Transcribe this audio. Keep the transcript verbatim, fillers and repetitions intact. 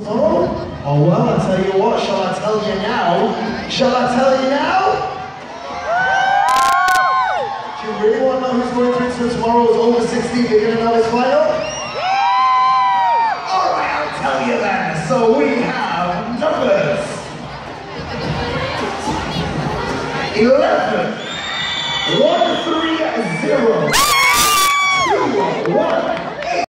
Oh, oh well, I tell you what, shall I tell you now? Shall I tell you now? Do you really want to know who's going through to tomorrow's over sixteen beginner knowledge final? Alright, I'll tell you then. So we have numbers eleven, one three zero.